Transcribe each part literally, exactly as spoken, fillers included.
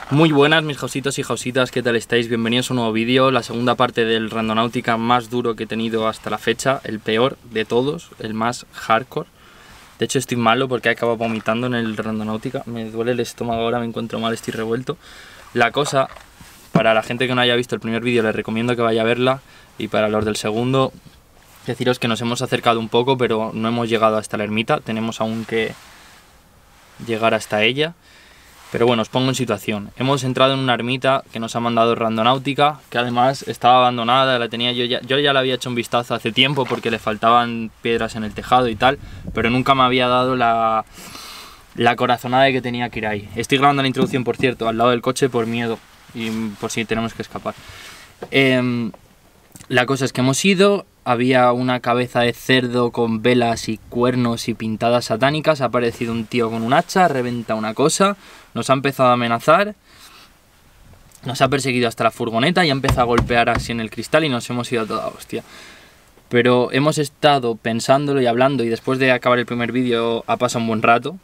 Muy buenas mis jausitos y jausitas, ¿qué tal estáis? Bienvenidos a un nuevo vídeo, la segunda parte del Randonáutica más duro que he tenido hasta la fecha, el peor de todos, el más hardcore. De hecho estoy malo porque he acabado vomitando en el Randonáutica, me duele el estómago ahora, me encuentro mal, estoy revuelto. La cosa, para la gente que no haya visto el primer vídeo les recomiendo que vaya a verla, y para los del segundo, deciros que nos hemos acercado un poco pero no hemos llegado hasta la ermita, tenemos aún que llegar hasta ella. Pero bueno, os pongo en situación. Hemos entrado en una ermita que nos ha mandado Randonáutica, que además estaba abandonada, la tenía yo ya, yo ya la había hecho un vistazo hace tiempo porque le faltaban piedras en el tejado y tal, pero nunca me había dado la, la corazonada de que tenía que ir ahí. Estoy grabando la introducción, por cierto, al lado del coche por miedo y por si tenemos que escapar. Eh, la cosa es que hemos ido, había una cabeza de cerdo con velas y cuernos y pintadas satánicas, ha aparecido un tío con un hacha, reventa una cosa, nos ha empezado a amenazar, nos ha perseguido hasta la furgoneta y ha empezado a golpear así en el cristal y nos hemos ido a toda hostia. Pero hemos estado pensándolo y hablando y después de acabar el primer vídeo ha pasado un buen rato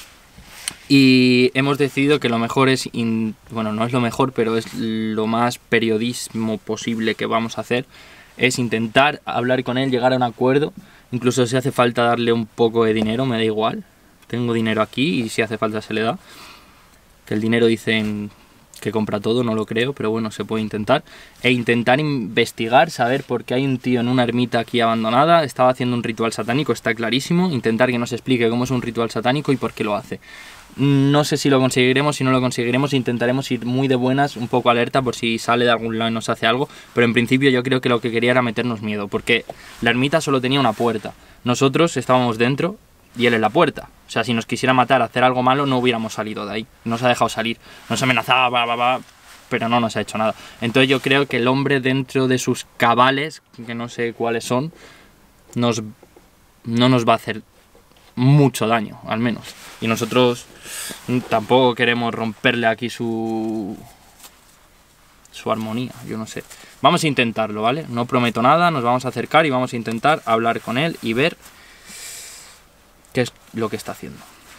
y hemos decidido que lo mejor es, in... bueno, no es lo mejor, pero es lo más periodismo posible que vamos a hacer, es intentar hablar con él, llegar a un acuerdo, incluso si hace falta darle un poco de dinero, me da igual, tengo dinero aquí y si hace falta se le da, que el dinero dicen que compra todo, no lo creo, pero bueno, se puede intentar, e intentar investigar, saber por qué hay un tío en una ermita aquí abandonada, estaba haciendo un ritual satánico, está clarísimo, intentar que nos explique cómo es un ritual satánico y por qué lo hace. No sé si lo conseguiremos, si no lo conseguiremos, intentaremos ir muy de buenas, un poco alerta por si sale de algún lado y nos hace algo, pero en principio yo creo que lo que quería era meternos miedo, porque la ermita solo tenía una puerta, nosotros estábamos dentro y él en la puerta, o sea, si nos quisiera matar, hacer algo malo, no hubiéramos salido de ahí, nos ha dejado salir, nos amenazaba, bla, bla, bla, pero no nos ha hecho nada. Entonces yo creo que el hombre dentro de sus cabales, que no sé cuáles son, nos, no nos va a hacer mucho daño, al menos. Y nosotros tampoco queremos romperle aquí su su armonía, yo no sé. Vamos a intentarlo, ¿vale? No prometo nada, nos vamos a acercar y vamos a intentar hablar con él y ver qué es lo que está haciendo.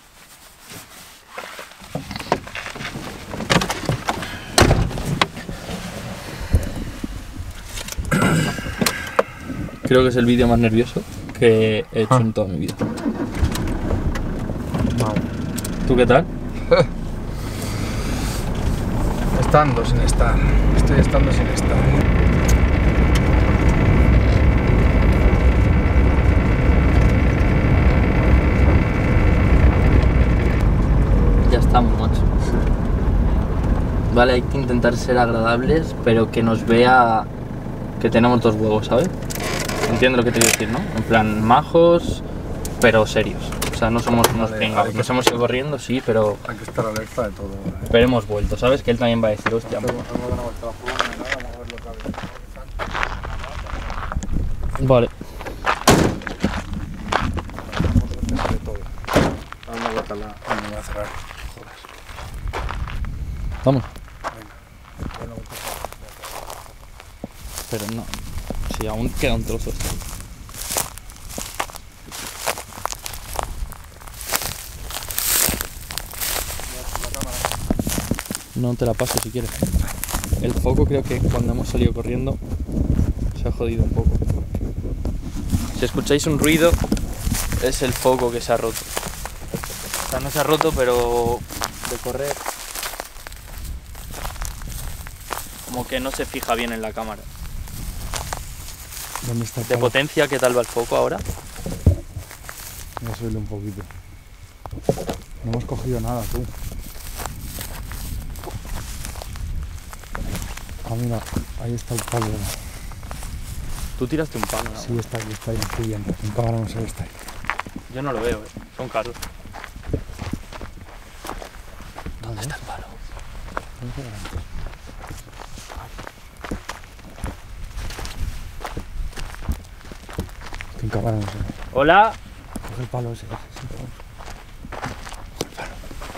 Creo que es el vídeo más nervioso que he hecho en toda mi vida. ¿Tú qué tal? Estando sin estar. Estoy estando sin estar. Ya estamos, macho. Vale, hay que intentar ser agradables, pero que nos vea que tenemos dos huevos, ¿sabes? Entiendo lo que te quiero decir, ¿no? En plan, majos, pero serios. O sea, no somos unos Vale, pringados. que Nos hemos ido corriendo, sí, pero... Hay que estar alerta de todo. ¿Vale? Pero hemos vuelto, ¿sabes? Que él también va a decir, hostia... Vamos a dar una vuelta a la furgoneta, vamos a ver lo que había. Vale. Vamos a ver todo. Dar una vuelta a la... No, me voy a cerrar. Joder. Vamos. Venga. Dar una vuelta a la... Pero no... Sí, aún queda un trozo. No te la paso si quieres. El foco creo que cuando hemos salido corriendo se ha jodido un poco. Si escucháis un ruido es el foco que se ha roto. O sea, no se ha roto, pero de correr como que no se fija bien en la cámara. ¿Dónde está el De palo? potencia, ¿qué tal va el foco ahora? Voy a subirle un poquito. No hemos cogido nada, tú. Ah, mira, ahí está el palo. Tú tiraste un palo, ¿no? Sí, está aquí, está ahí, estoy viendo. En cámara no se ve, está ahí. Yo no lo veo, ¿eh? Son caros. ¿Dónde está el palo? En cámara no se ve. Hola. Coge el palo ese. ese palo. Coge el palo.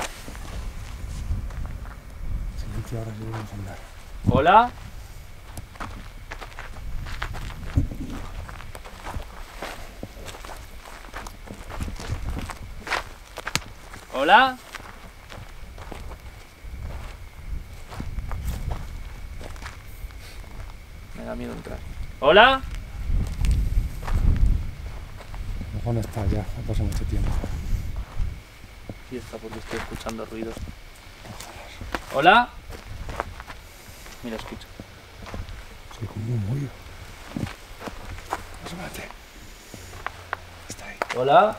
Silencio, ahora sí debemos andar. Hola. Hola. da miedo entrar. ¿Hola? A lo mejor no está ya, ha pasado mucho tiempo. Sí está porque estoy escuchando ruidos. ¿Hola? Mira, escucha. Soy como un murmullo. Asómate. Está ahí. ¿Hola?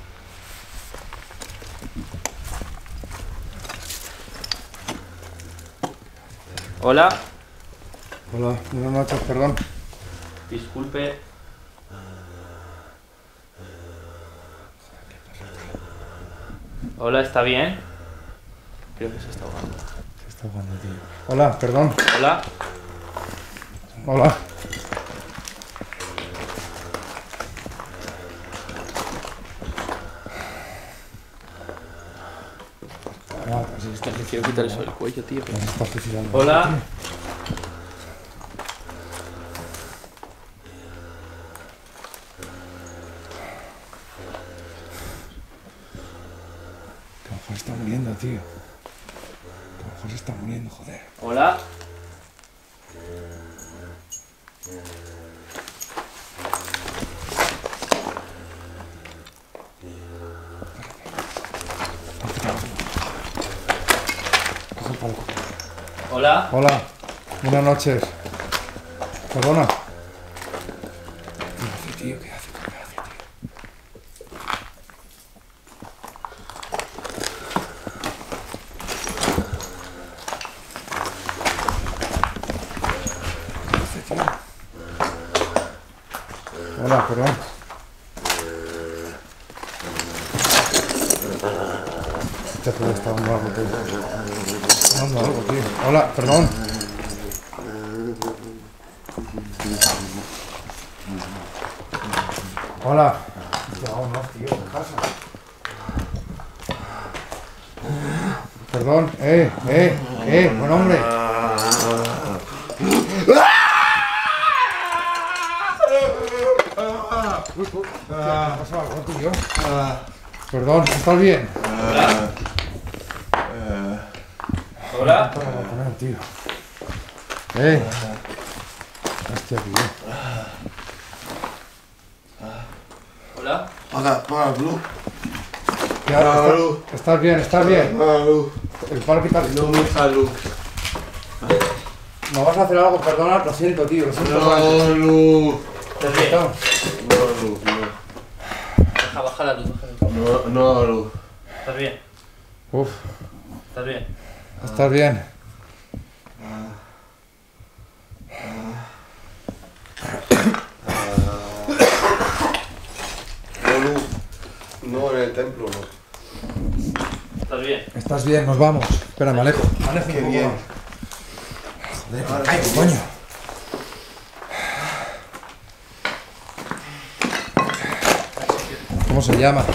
¿Hola? Hola, buenas noches, perdón. Disculpe. Hola, ¿está bien? Creo que se está ahogando. Se está ahogando, tío. Hola, perdón. Hola. Hola. Ah, pues Es que me quiero quitar eso del cuello, tío. se está suicidando. Hola. Que a lo mejor se está muriendo, tío. Que a lo mejor se está muriendo, joder. Hola. Coge el palo. Hola. Hola, buenas noches. Perdona. ¿Qué hace, tío? ¿Qué hace? ¿Qué hace, tío? ¿Qué hace, tío? Hola, perdón. Este puede estar dando algo, tío. Está dando algo, tío. Hola, perdón. Hola. No, no, tío, ¿qué pasa? Perdón, eh, eh, eh, buen hombre. ¿Qué ha pasado algo, tío? Perdón, ¿estás bien? Hola. Para comer, tío. Eh. Hostia, tío. Hola. Apaga, apaga la luz. ¿Qué Apaga la haces? luz. ¿Estás bien? ¿Estás bien? Apaga la luz. El palo quitar. No me deja luz. ¿No vas a hacer algo? Perdona, lo siento, tío, lo siento. No, luz. ¿Estás bien? No, luz, no. Baja, baja la luz, baja la luz. No, no, luz. ¿Estás bien? Uf, ¿Estás bien? ¿estás bien? No, luz. No, en el templo, no. ¿Estás bien? ¿Estás bien? Nos vamos. Espera, me alejo. Me alejo Qué un poco. bien. Joder, me caigo, coño. ¿Cómo se llama?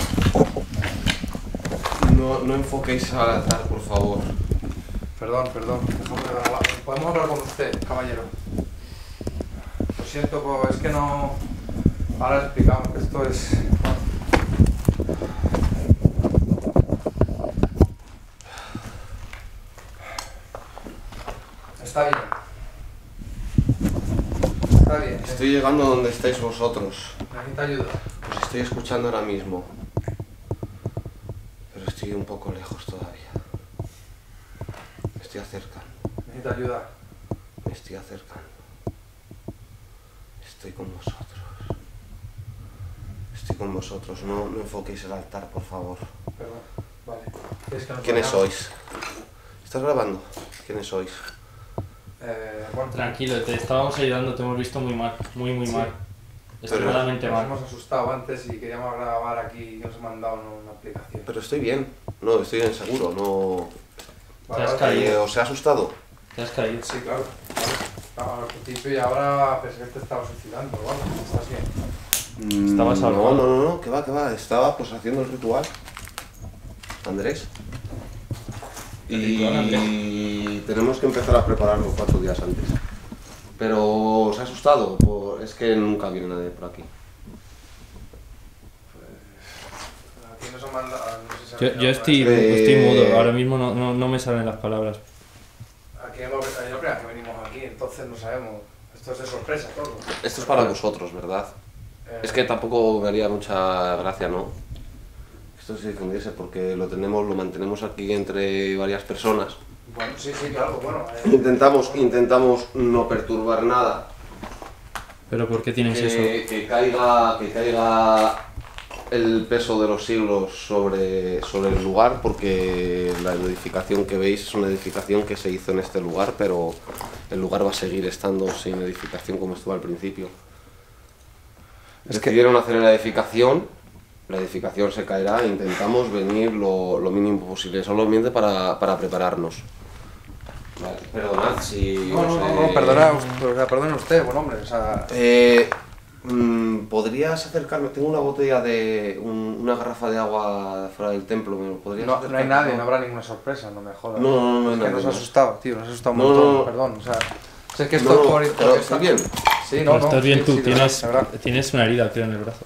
No, no enfoquéis al altar, por favor. Perdón, perdón. Déjame grabar. ¿Podemos hablar con usted, caballero? Lo siento, pues, es que no... Ahora explicamos que esto es... Está bien. Está bien. Estoy llegando donde estáis vosotros. Necesita ayuda. Os estoy escuchando ahora mismo. Pero estoy un poco lejos todavía. Me estoy acercando. Necesita ayuda. Me estoy acercando. Estoy con vosotros. Estoy con vosotros. No, no enfoquéis el altar, por favor. Perdón. Vale. ¿Quieres que nos ¿Quiénes vayamos? sois? ¿Estás grabando? ¿Quiénes sois? Eh, bueno, Tranquilo, te estábamos ayudando, te hemos visto muy mal, muy muy Sí. mal. Extremadamente nos mal. hemos asustado antes y queríamos grabar aquí y os he mandado una, una aplicación. Pero estoy bien. No, estoy bien seguro. No. Te has vale. caído. Eh, ¿Os he asustado? Te has caído. Sí, claro. Vale. Al principio y ahora pensé que te estaba suicidando, ¿vale? ¿Estás bien? Estabas Mm, ahogado. No, no, no, no, que va, que va. Estaba pues haciendo el ritual. Andrés. El ritual, Andrés. Y tenemos que empezar a prepararlo cuatro días antes. Pero os ha asustado, Por- es que nunca viene nadie por aquí. Aquí nos han mandado... No sé si Yo, habéis yo estoy, dado Eh, estoy mudo, ahora mismo no, no, no me salen las palabras. cuenta. Aquí hemos, es la primera vez que venimos aquí, entonces no sabemos. Esto Esto es de sorpresa todo. Esto es para vosotros, ¿verdad? Eh... Es que tampoco me haría mucha gracia, ¿no? Esto se difundiese porque lo tenemos, lo mantenemos aquí entre varias personas. Bueno, sí, sí, claro, bueno. Eh... Intentamos, intentamos no perturbar nada. ¿Pero por qué tienes que, eso? Que caiga, que caiga el peso de los siglos sobre, sobre el lugar, porque la edificación que veis es una edificación que se hizo en este lugar, pero el lugar va a seguir estando sin edificación como estuvo al principio. Es Decidieron que... hacer la edificación, la edificación se caerá e intentamos venir lo, lo mínimo posible, solamente para, para prepararnos. Vale, perdonad si... No, no, no, no, perdona, o sea, perdone usted, buen hombre, o sea... Eh, mmm, ¿Podrías acercarme? Tengo una botella de... Un, una garrafa de agua fuera del templo, ¿me lo podrías no, acercar? No hay nadie, no habrá ninguna sorpresa, no me jodas. No, no, no, no. Es no que no, nos no. ha asustado, tío, nos ha asustado un no, montón, no, no. perdón, o sea... Sé que esto no, es por... no, por ¿estás bien? Sí, no, no. Estás bien sí, tú, sí, tienes, verdad, tienes una herida, creo, en el brazo.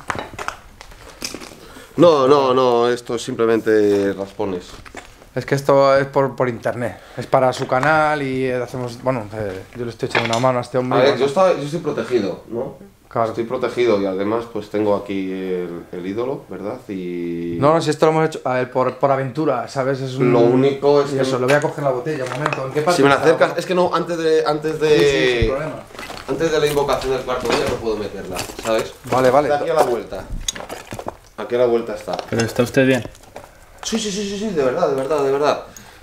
No, no, no, esto es simplemente raspones. Es que esto es por, por internet, es para su canal y hacemos, bueno, eh, yo le estoy echando una mano a este hombre. A ver, bueno. yo, estaba, yo estoy protegido, ¿no? Claro. Estoy protegido y además pues tengo aquí el, el ídolo, ¿verdad? Y... No, no, si esto lo hemos hecho, a ver, por, por aventura, ¿sabes? Es un... Lo único es y que... eso, le voy a coger la botella, un momento, ¿en qué parte? Si me la está? acercas, es que no, antes de... Antes de... Sí, sí, sin problema. Antes de la invocación del cuarto día no puedo meterla, ¿sabes? Vale, vale. Está aquí a la vuelta. Aquí a la vuelta está. ¿Pero está usted bien? Sí, sí, sí, sí, sí, de verdad, de verdad, de verdad.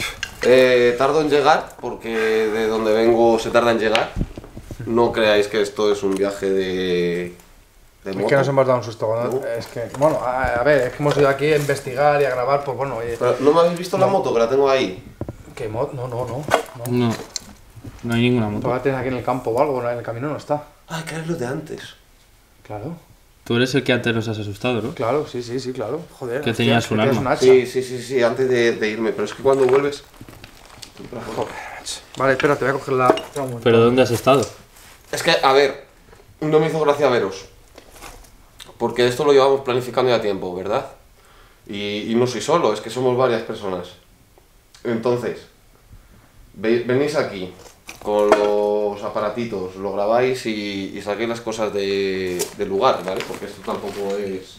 Eh, tardo en llegar, porque de donde vengo se tarda en llegar. No creáis que esto es un viaje de... de Es moto. que nos hemos dado un susto, ¿no? No. Es que, bueno, a, a ver, es que hemos ido aquí a investigar y a grabar, pues bueno, oye... Pero, ¿no me habéis visto No. la moto que la tengo ahí? ¿Qué moto? No, no, no, no. No, no hay ninguna Tú moto. la tienes aquí en el campo o algo, ¿no? En el camino no está. Ay, que es lo de antes. Claro, Tú eres el que antes los has asustado, ¿no? claro, sí, sí, sí, claro. Joder. Que hostia, tenías que un tienes arma. hacha. Sí, sí, sí, sí, antes de, de irme. Pero es que cuando vuelves... Joder, macho. Vale, espera, te voy a coger la... un momento. ¿Pero dónde has estado? Es que, a ver, no me hizo gracia veros. Porque esto lo llevamos planificando ya tiempo, ¿verdad? Y, y no soy solo, es que somos varias personas. Entonces, ve, venís aquí con los aparatitos, lo grabáis y, y saquéis las cosas de, del lugar, ¿vale? Porque esto tampoco es...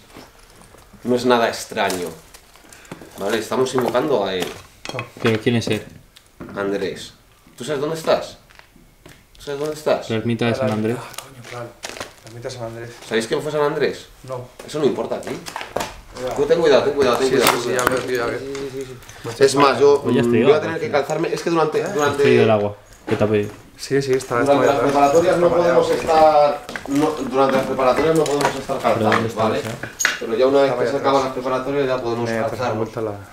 no es nada extraño. ¿Vale? Estamos invocando a él, ¿Pero quién es él? Andrés. ¿Tú sabes dónde estás? ¿Tú sabes dónde estás? La ermita de San Andrés. Ah, coño, claro. La ermita de San Andrés. ¿Sabéis quién fue San Andrés? No. Eso no importa aquí. Tú ten cuidado, ten cuidado, ten Sí, cuidado. sí, sí, ten ya cuidado. veo, tío, ya veo. Sí, sí, sí. Es más, yo Oye, has mm, pedido voy a agua, tener que tío. calzarme. Es que durante, Has durante, pedido el agua. ¿Qué te ha pedido? Sí, sí, está... durante las está- preparatorias no está podemos mareado. estar. No, durante las preparatorias no podemos estar ¿Pero dónde calzados, está ¿vale? esa? Pero ya una vez Está que se ahí acaban atrás. las preparatorias ya podemos Me ha pasado calzarnos. vuelta la...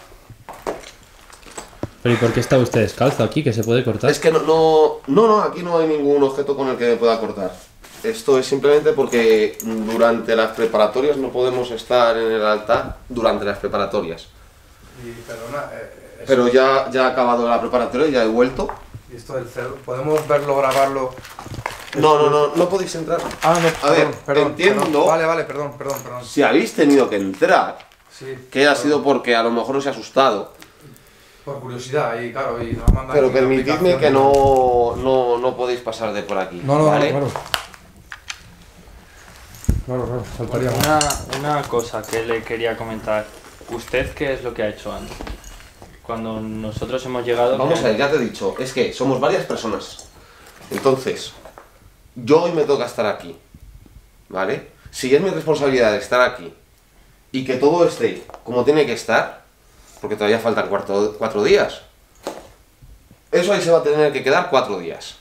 ¿Pero y por qué está usted descalzo aquí? ¿Que se puede cortar? Es que no, no, no, no, aquí no hay ningún objeto con el que me pueda cortar. Esto es simplemente porque durante las preparatorias no podemos estar en el altar durante las preparatorias. Y perdona, eh, eso- Pero ya, ya ha acabado la preparatoria, ya he vuelto. y esto del cerdo, ¿podemos verlo, grabarlo? No, no, no, no podéis entrar. Ah, no, A ver, perdón, perdón, entiendo- perdón. Vale, vale, perdón, perdón, perdón. Si habéis tenido que entrar, Sí. que ha sido porque a lo mejor os he asustado, Por curiosidad, y claro, y nos ha mandado pero aquí una permitidme aplicación. que no, no, no podéis pasar de por aquí. No, no, ¿vale? no, claro. Claro, claro, faltaría más. Una, una cosa que le quería comentar. ¿Usted qué es lo que ha hecho antes? Cuando nosotros hemos llegado... Vamos ¿qué- a ver, ya te he dicho, es que somos varias personas. Entonces, yo hoy me toca estar aquí, ¿vale? Si es mi responsabilidad estar aquí y que todo esté como tiene que estar, porque todavía faltan cuatro, cuatro días, eso ahí se va a tener que quedar cuatro días.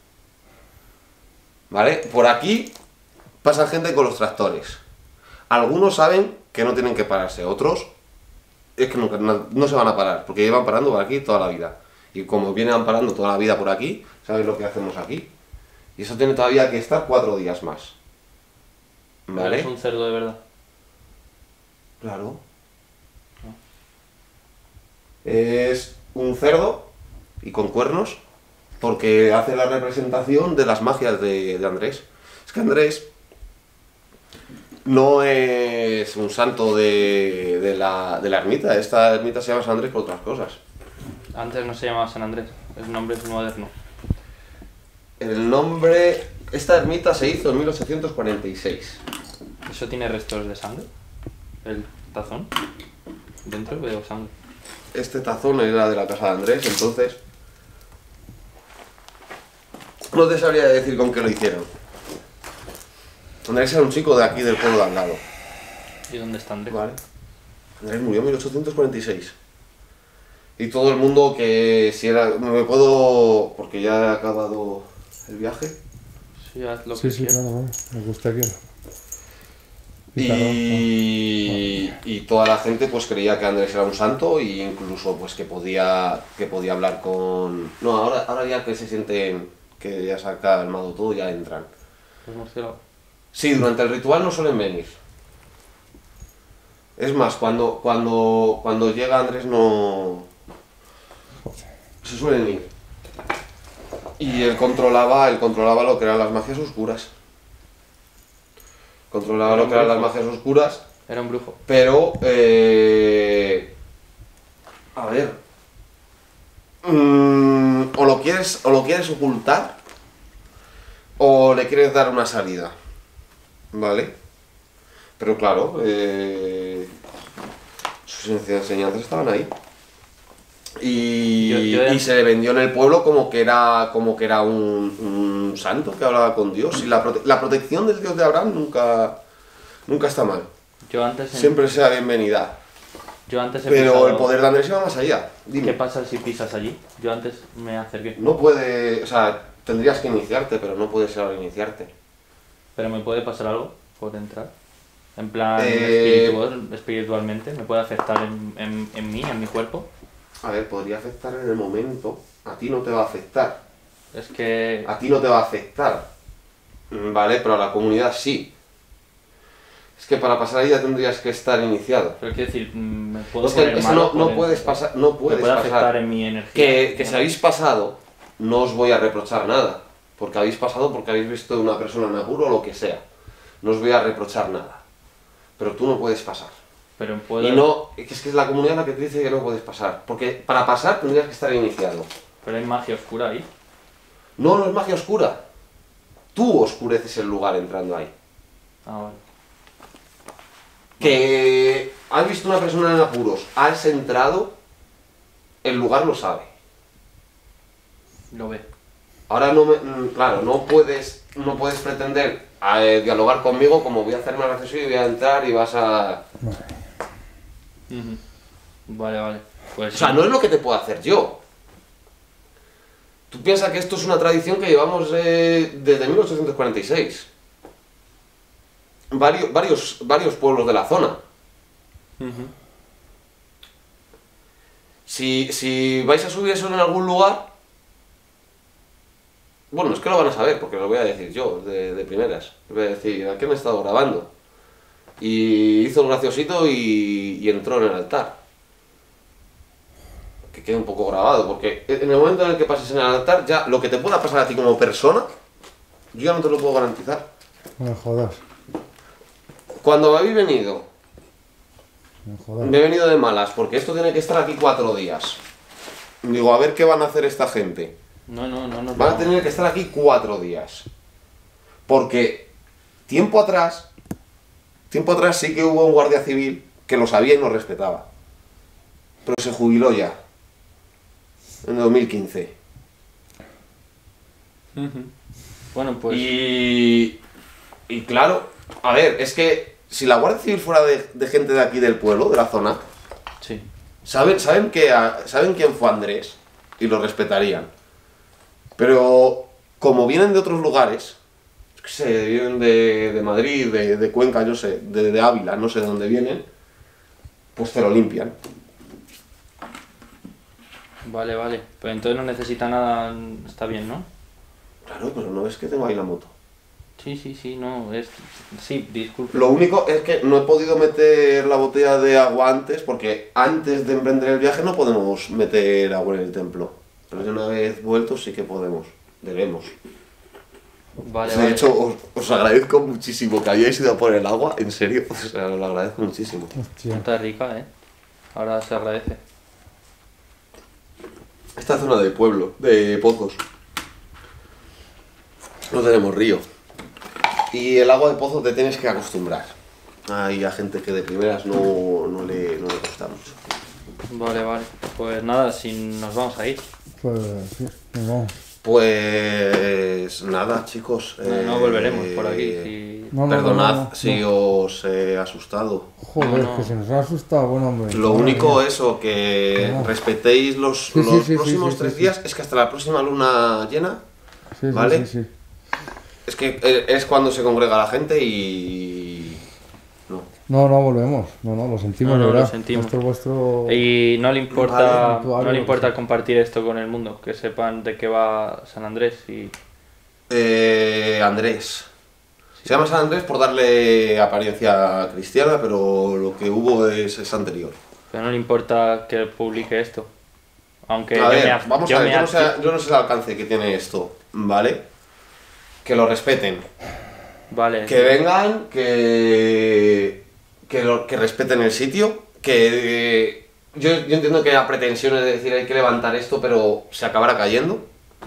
¿Vale? Por aquí pasa gente con los tractores. Algunos saben que no tienen que pararse, otros es que nunca, no, no se van a parar, porque llevan parando por aquí toda la vida. Y como vienen parando toda la vida por aquí, ¿sabes lo que hacemos aquí? Y eso tiene todavía que estar cuatro días más. ¿Pero ¿Vale? es un cerdo de verdad? Claro. Es un cerdo y con cuernos, porque hace la representación de las magias de, de Andrés. Es que Andrés no es un santo de, de, la, de la ermita. Esta ermita se llama San Andrés por otras cosas. Antes no se llamaba San Andrés. El nombre es moderno. El nombre esta ermita se hizo en mil ochocientos cuarenta y seis. ¿Eso tiene restos de sangre? ¿El tazón? Dentro veo sangre. Este tazón era de la casa de Andrés, entonces no te sabría decir con qué lo hicieron. Andrés era un chico de aquí, del pueblo de al lado. ¿Y dónde está Andrés? Vale. Andrés murió en mil ochocientos cuarenta y seis. Y todo el mundo que si era... Me puedo... porque ya he acabado el viaje. Sí, haz lo Sí, que sí, quieras. claro, claro, me gustaría. Y, y toda la gente pues creía que Andrés era un santo e incluso pues que podía que podía hablar con... No, ahora, ahora ya que se sienten que ya se ha calmado todo, ya entran. Los murciélagos. Sí, durante el ritual no suelen venir. Es más, cuando, cuando, cuando llega Andrés no... se suelen ir. Y él controlaba, él controlaba lo que eran las magias oscuras. Controlaba lo que eran las magias oscuras, Era un brujo. pero... Eh, a ver... mm, o lo quieres, o lo quieres ocultar, o le quieres dar una salida. ¿Vale? Pero claro, eh, sus enseñanzas estaban ahí. Y, Yo- yo era- y se le vendió en el pueblo como que era, como que era un, un santo que hablaba con Dios. Y la, prote- la protección del Dios de Abraham nunca, nunca está mal. Yo antes... en- Siempre sea bienvenida. Yo antes he Pero pisado- el poder de Andrés va más allá. ¿Qué Dime. pasa si pisas allí? Yo antes me acerqué. No puede... O sea, tendrías que iniciarte, pero no puedes ahora iniciarte. ¿Pero me puede pasar algo por entrar? En plan Eh, espiritual, espiritualmente, ¿me puede afectar en, en, en mí, en mi cuerpo? A ver, podría afectar en el momento. A ti no te va a afectar. Es que... A ti no te va a afectar. Mm, Vale, pero a la comunidad sí. Es que para pasar ahí ya tendrías que estar iniciado. Pero quiero decir, mm, me puedo Es que poner eso malo no, por no dentro. puedes pasar, no Me puedes puede afectar pasar. en mi energía. Que, que si Bueno, habéis pasado, no os voy a reprochar nada. Porque habéis pasado porque habéis visto a una persona en apuro o lo que sea. No os voy a reprochar nada. Pero tú no puedes pasar. Pero puedo... Y no, es que es la comunidad la que te dice que no puedes pasar. Porque para pasar tendrías que estar iniciado. Pero hay magia oscura ahí. No, no es magia oscura. Tú oscureces el lugar entrando ahí. Ah, vale. Que has visto una persona en apuros, has entrado, el lugar lo sabe. Lo ve. Ahora no me, mm, claro, no puedes, no puedes pretender eh, dialogar conmigo como voy a hacerme gracioso y voy a entrar y vas a... Ujú. Vale, vale. Pues O sea, sí. no es lo que te puedo hacer yo. Tú piensas que esto es una tradición que llevamos eh, desde mil ochocientos cuarenta y seis. Varios, varios, varios pueblos de la zona. Ujú. Si, si vais a subir eso en algún lugar, bueno, es que lo van a saber, porque lo voy a decir yo, de, de primeras. Les voy a decir, ¿a qué me he estado grabando? Y hizo el graciosito y, y entró en el altar. Que quede un poco grabado, porque en el momento en el que pases en el altar, ya lo que te pueda pasar a ti como persona, yo ya no te lo puedo garantizar. No me jodas, Cuando habéis venido, no me jodas. me he venido de malas, porque esto tiene que estar aquí cuatro días. Digo, a ver qué van a hacer esta gente. No, no, no, no. Van a no. tener que estar aquí cuatro días. Porque tiempo atrás, tiempo atrás sí que hubo un guardia civil que lo sabía y nos respetaba. Pero se jubiló ya. En dos mil quince. Ujú. Bueno, pues... Y, y claro, a ver, es que si la Guardia Civil fuera de, de gente de aquí del pueblo, de la zona, Sí. saben, saben, que, a- saben quién fue Andrés y lo respetarían. Pero como vienen de otros lugares, yo qué sé, vienen de, de Madrid, de, de Cuenca, yo sé, de, de Ávila, no sé de dónde vienen, pues te lo limpian. Vale, vale. Pero entonces no necesita nada... Está bien, ¿no? Claro, pero no es que tengo ahí la moto. Sí, sí, sí, no, es... Sí, disculpe. Lo único es que no he podido meter la botella de agua antes, porque antes de emprender el viaje no podemos meter agua en el templo. Pero ya una vez vueltos sí que podemos, debemos. Vale, de vale. hecho, os, os agradezco muchísimo que hayáis ido a por el agua, en serio, o sea, os lo agradezco muchísimo. Hostia. Está rica, ¿eh? Ahora se agradece. Esta zona de pueblo, de pozos. no tenemos río. Y el agua de pozo te tienes que acostumbrar. Hay a gente que de primeras no, no, le, no le gusta mucho. Vale, vale. Pues nada, si nos vamos a ir. Pues sí, nos vamos. Pues nada, chicos. No, no eh, volveremos por aquí. Si... No, no, Perdonad no, no, si no. os he asustado. Joder, No, no. que se nos ha asustado, bueno, hombre. Lo Madre único mía. eso, que No. respetéis los, Sí, sí, los sí, sí, próximos sí, tres sí, días. sí. Es que hasta la próxima luna llena, Sí, sí, ¿vale? sí, sí. es que eh, es cuando se congrega la gente y... No. No, no volvemos. No, no, lo sentimos, No, no, de lo verdad. sentimos. Vuestro, vuestro... Y no le importa, Vale, tú hablas, no le importa sí. compartir esto con el mundo, que sepan de qué va San Andrés y... Eh, Andrés. Se llama San Andrés por darle apariencia cristiana, pero lo que hubo es, es anterior. Pero no le importa que publique esto. Aunque A yo ver, me ab- vamos yo a ver, me yo no, sé, ab- yo no sé el alcance que tiene esto, ¿vale? Que lo respeten. Vale. Que vengan, que, que, lo- que respeten el sitio, que eh, yo, yo entiendo que haya pretensiones de decir hay que levantar esto, pero se acabará cayendo.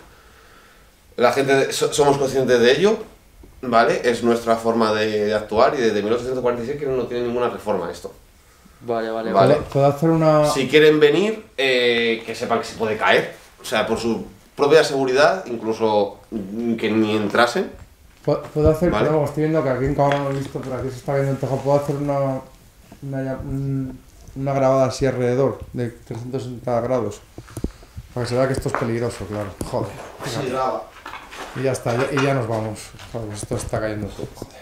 La gente, so- somos conscientes de ello, ¿vale? Es nuestra forma de, de actuar y desde mil ochocientos cuarenta y seis que no tiene ninguna reforma esto. Vale, vale, Vale. vale. ¿Puedo, puedo hacer una...? Si quieren venir, eh, que sepan que se puede caer, o sea, por su propia seguridad, incluso mm, que ni entrasen. ¿Puedo puedo hacer, Vale. creo, estoy viendo que aquí en cámara no he visto, pero aquí se está viendo el tejado. ¿Puedo hacer una, una, ya- un- una grabada así alrededor de trescientos sesenta grados? Para que se vea que esto es peligroso, claro. Joder. Sí, graba. Y ya está, ya- y ya nos vamos. Joder, esto está cayendo todo. Joder.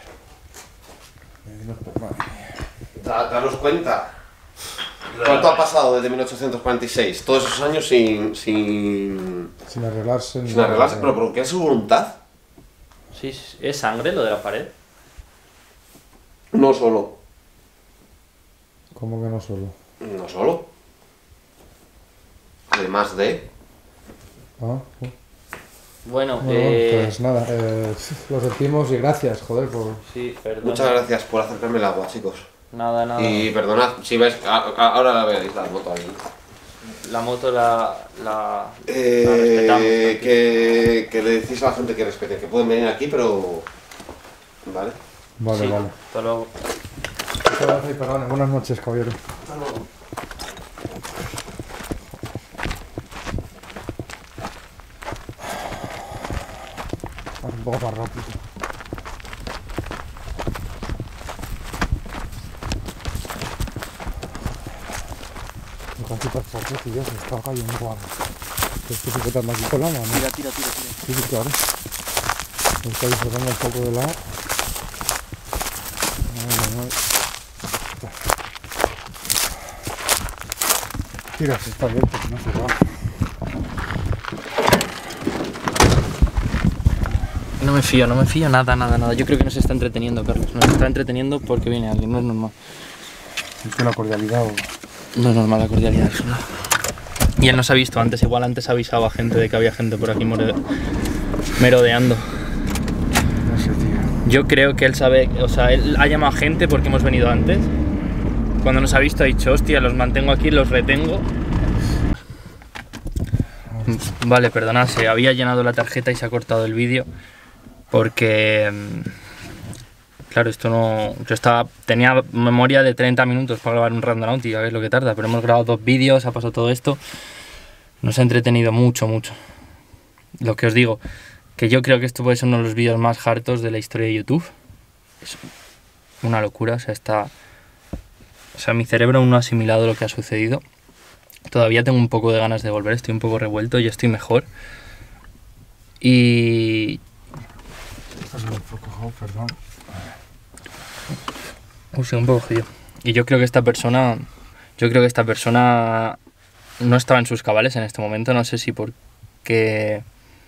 Eh, no, madre mía. Da- Daros cuenta. ¿Cuánto ha pasado desde mil ochocientos cuarenta y seis? Todos esos años sin, sin, Sin arreglarse. ni sin arreglarse, nada. pero ¿por qué es su voluntad? Sí, ¿es sangre lo de la pared? No solo. ¿Cómo que no solo? No solo. Además de... Ah, uh. Bueno, Bueno, eh... pues nada, eh, lo sentimos y gracias, joder, por... Sí, perdón. Muchas gracias por acercarme el agua, chicos. Nada, nada. Y perdonad, si ves, a- a- ahora la veréis la moto ahí. La moto la... la, la Eh, respetamos. tranquilo. que, que le decís a la gente que respete, que pueden venir aquí, pero... Vale. Vale, Sí, vale. hasta luego. Muchas gracias y perdón. Buenas noches, caballero. Vamos un poco más rápido. Me casi para el tío, se está cayendo algo. Estoy sujetando aquí con la mano. Tira, tira, tira, tira. Sí, sí, claro. Me está disfrutando un poco de lado. No, no, no. Tira, si está abierto, si no se va. No me fío, no me fío nada, nada, nada. Yo creo que nos está entreteniendo, Carlos. Nos está entreteniendo porque viene alguien, no es normal. Es que la cordialidad o... No es normal la cordialidad, eso no. Y él nos ha visto antes, igual antes avisaba a gente de que había gente por aquí more- merodeando. No sé, tío. Yo creo que él sabe, o sea, él ha llamado a gente porque hemos venido antes. Cuando nos ha visto ha dicho, hostia, los mantengo aquí, los retengo. Vale, perdonad, se había llenado la tarjeta y se ha cortado el vídeo porque... mm, Claro, esto no... Yo estaba, tenía memoria de treinta minutos para grabar un Randonautica, que es lo que tarda, pero hemos grabado dos vídeos, ha pasado todo esto. Nos ha entretenido mucho, mucho. Lo que os digo, que yo creo que esto puede ser uno de los vídeos más hartos de la historia de YouTube. Es una locura, o sea, está... O sea, mi cerebro aún no ha asimilado lo que ha sucedido. Todavía tengo un poco de ganas de volver, estoy un poco revuelto y estoy mejor. Y... Estás un poco, oh, perdón. Uy, sí, un poco jodido. Y yo creo que esta persona... Yo creo que esta persona no estaba en sus cabales en este momento. No sé si porque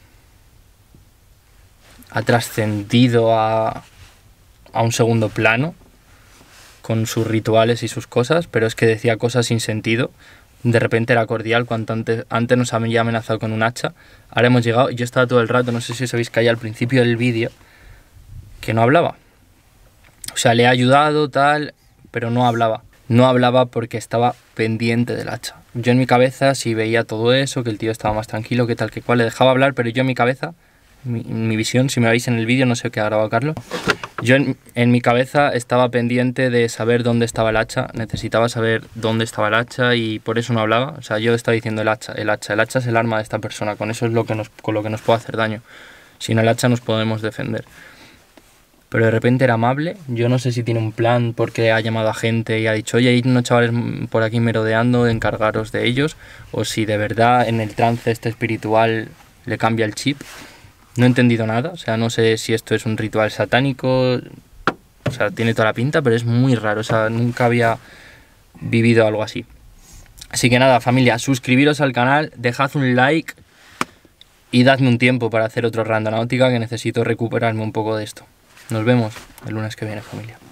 ha trascendido a, a un segundo plano con sus rituales y sus cosas, pero es que decía cosas sin sentido. De repente era cordial, cuando antes, antes nos había amenazado con un hacha. Ahora hemos llegado, yo estaba todo el rato, no sé si os habéis callado al principio del vídeo, que no hablaba. O sea, le ha ayudado, tal, pero no hablaba. No hablaba porque estaba pendiente del hacha. Yo en mi cabeza sí veía todo eso, que el tío estaba más tranquilo, que tal, que cual, le dejaba hablar, pero yo en mi cabeza mi, mi visión, si me veis en el vídeo, no sé qué ha grabado Carlos. Yo en, en mi cabeza estaba pendiente de saber dónde estaba el hacha, necesitaba saber dónde estaba el hacha y por eso no hablaba. O sea, yo estaba diciendo el hacha, el hacha, el hacha es el arma de esta persona, con eso es lo que nos, con lo que nos puede hacer daño. Sin el hacha nos podemos defender. Pero de repente era amable, yo no sé si tiene un plan porque ha llamado a gente y ha dicho, oye, hay unos chavales por aquí merodeando, encargaros de ellos, o si de verdad en el trance este espiritual le cambia el chip. No he entendido nada, o sea, no sé si esto es un ritual satánico, o sea, tiene toda la pinta, pero es muy raro, o sea, nunca había vivido algo así. Así que nada, familia, suscribiros al canal, dejad un like y dadme un tiempo para hacer otro Randonáutica, que necesito recuperarme un poco de esto. Nos vemos el lunes que viene, familia.